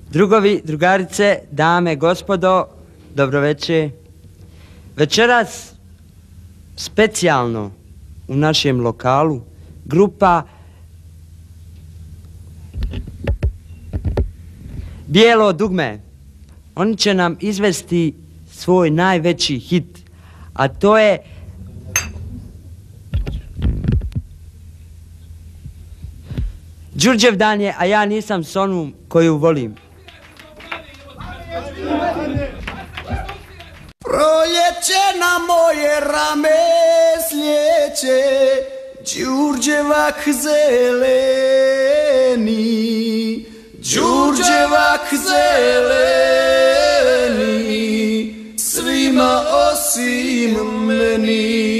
Drugovi, drugarice, dame, gospodo, dobroveče. Večeras specijalno u našem lokalu grupa Bijelo dugme. Oni će nam izvesti svoj najveći hit, a to je Đurđev dan je, a ja nisam s onu koju volim. Proljeće na moje rame slijeće, Đurđevak zeleni, Đurđevak zeleni, svima osim meni.